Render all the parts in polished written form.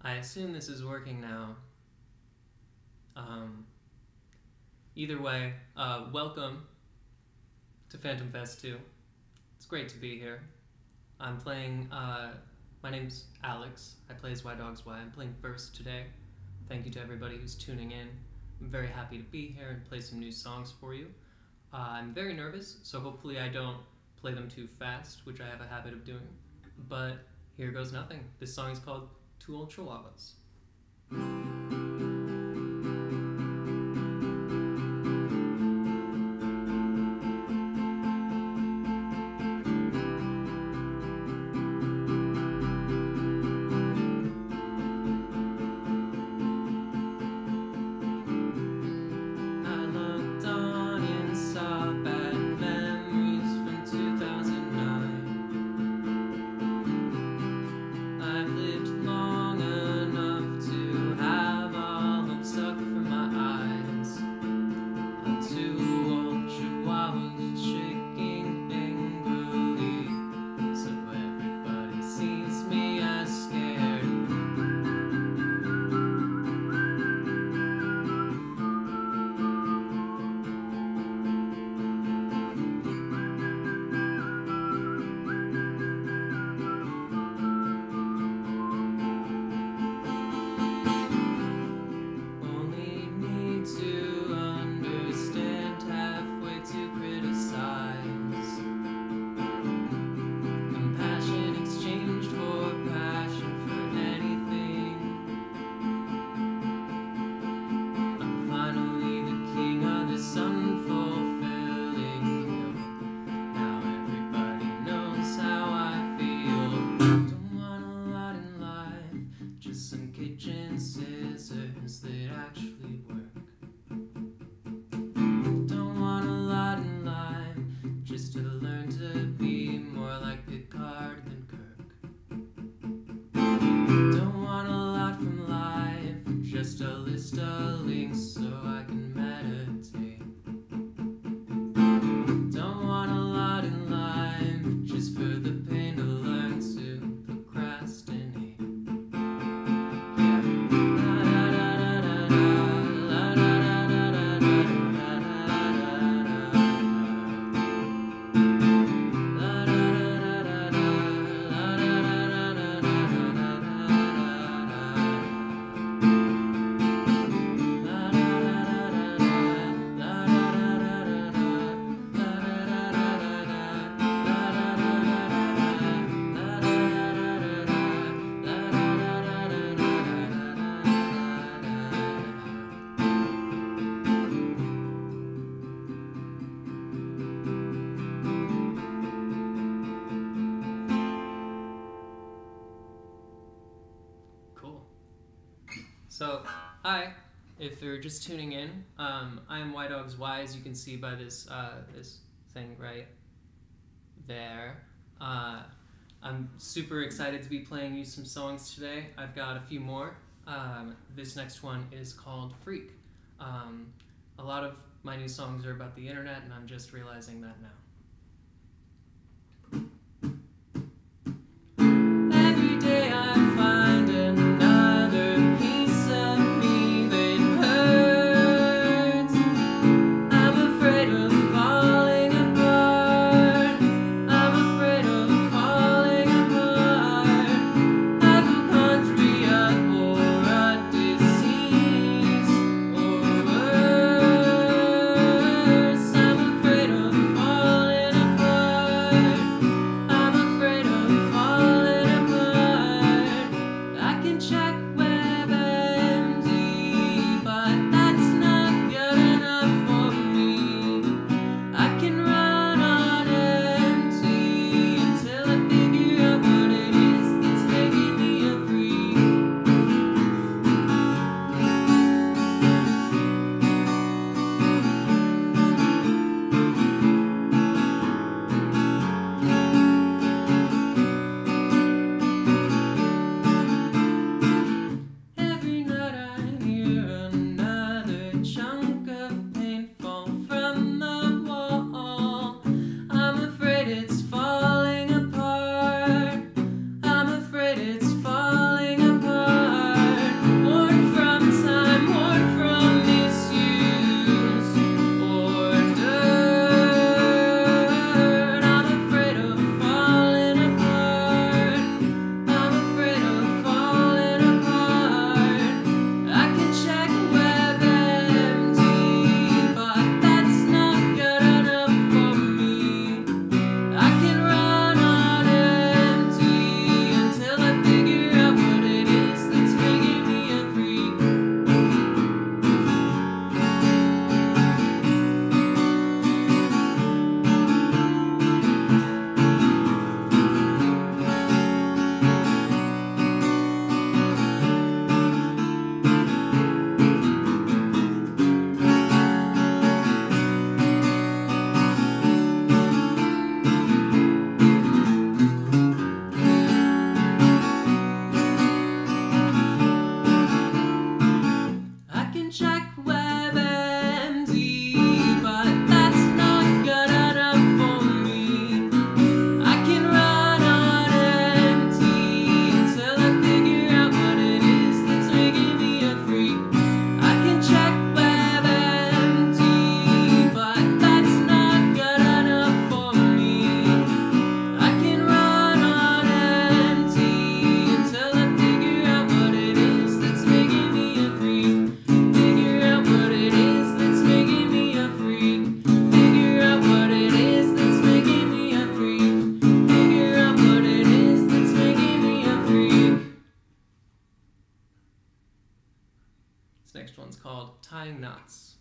I assume this is working now. Either way, welcome to Phantom Fest 2. It's great to be here. I'm playing, my name's Alex. I play as Y-Dogs-Y. I'm playing first today. Thank you to everybody who's tuning in. I'm very happy to be here and play some new songs for you. I'm very nervous, so hopefully I don't play them too fast, which I have a habit of doing. But here goes nothing. This song is called Two Old Chihuahuas. So, hi, if you're just tuning in, I'm Y-Dogs-Y, as you can see by this this thing right there. I'm super excited to be playing you some songs today. I've got a few more. This next one is called Freak. A lot of my new songs are about the internet, and I'm just realizing that now. This next one's called Tying Knots.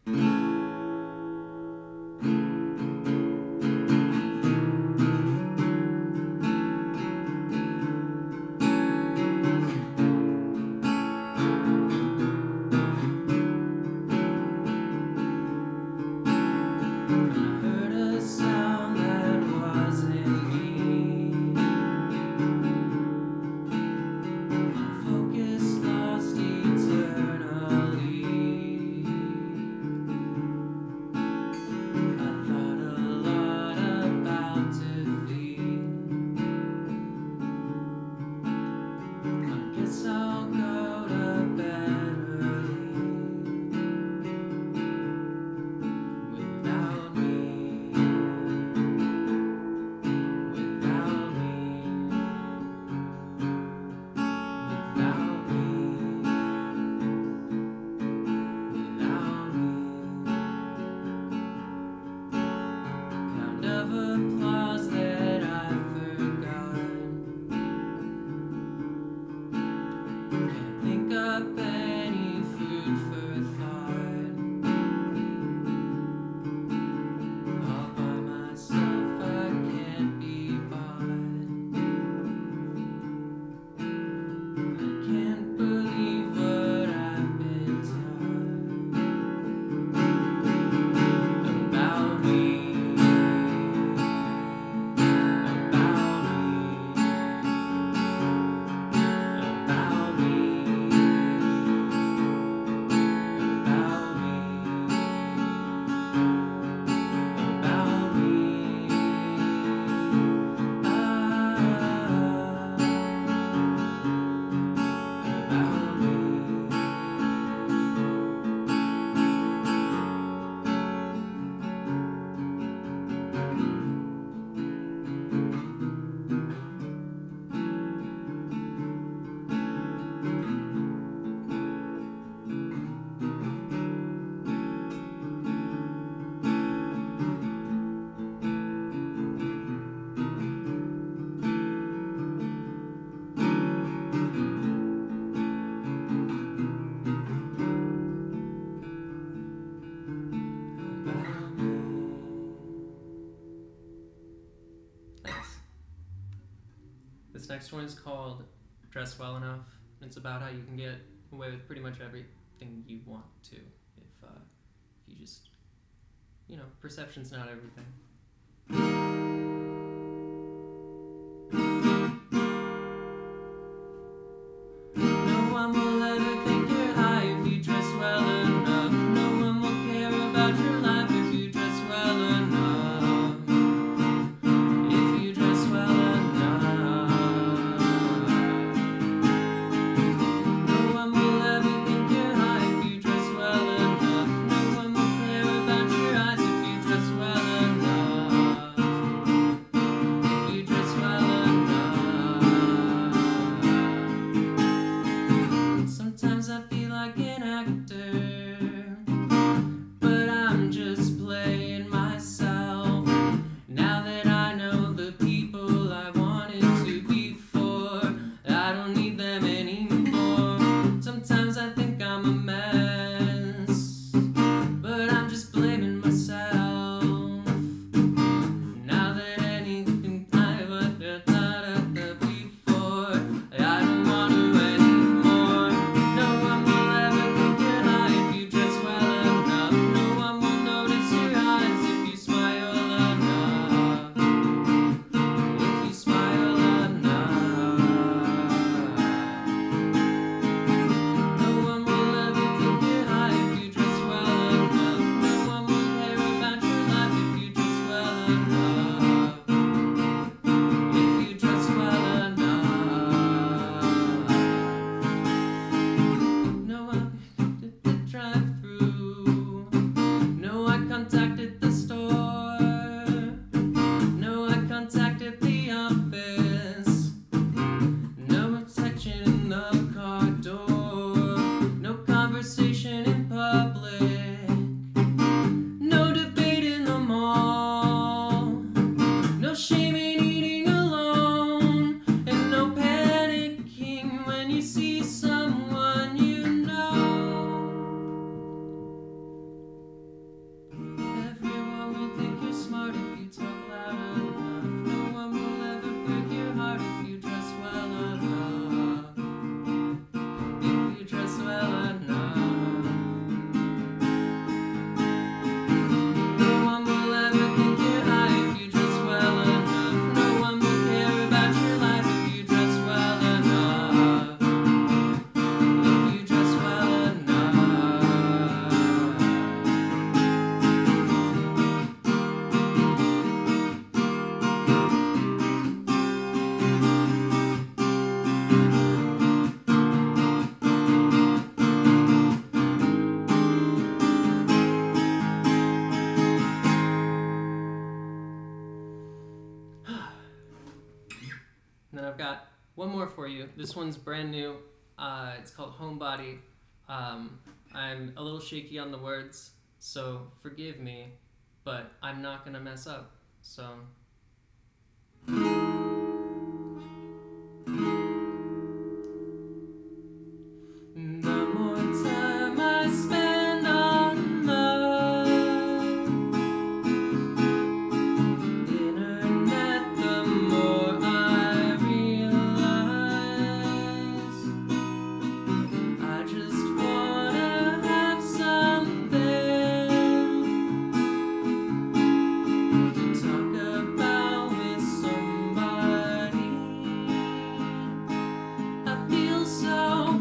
This next one is called Dress Well Enough. It's about how you can get away with pretty much everything you want to if you just, perception's not everything. No one will ever think you're high if you dress well enough. No one will care about your life if you dress well enough. If you dress well enough. No one will ever think you're high if you dress well enough. No one will care about your eyes if you dress well enough. one more for you. This one's brand new. It's called Homebody. I'm a little shaky on the words, so forgive me, but I'm not gonna mess up. So. The more time I spend on the internet, the more I realize I just wanna have something to talk about with somebody. I feel so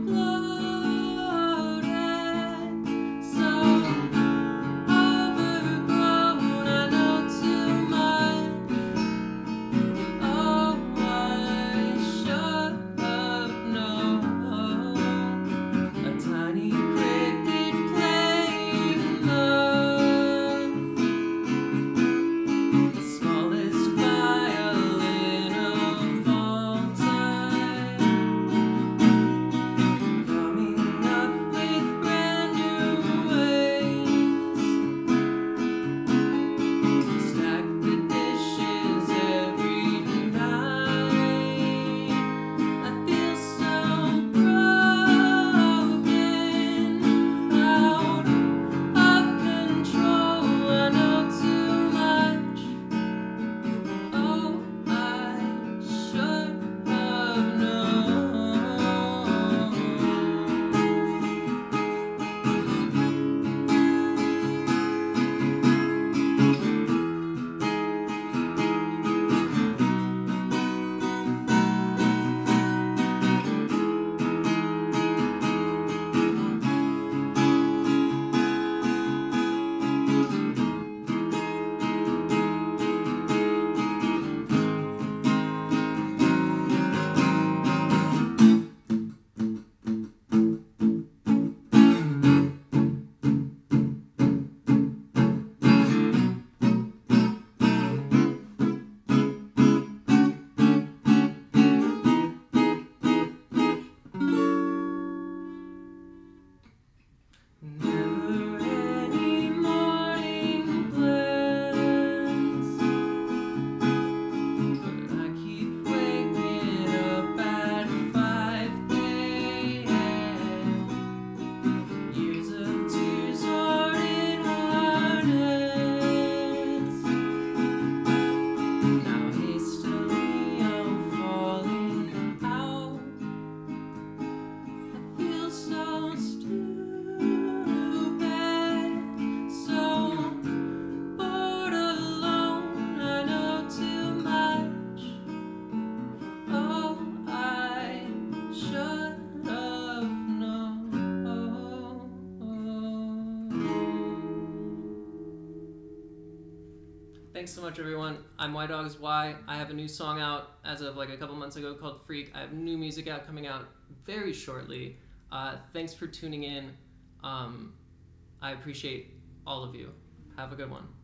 Thanks so much, everyone. I'm Y Dogs Y. I have a new song out as of like a couple months ago called Freak. I have new music out coming out very shortly. Thanks for tuning in. I appreciate all of you. Have a good one.